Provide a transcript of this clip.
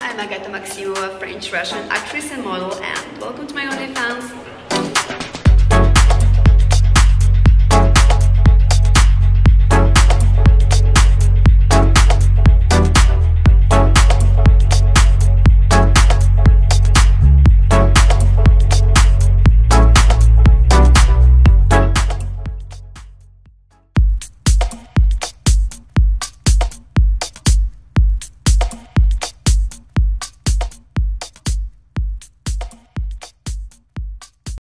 I'm Agatha Maksimova, French-Russian actress and model, and welcome to my OnlyFans.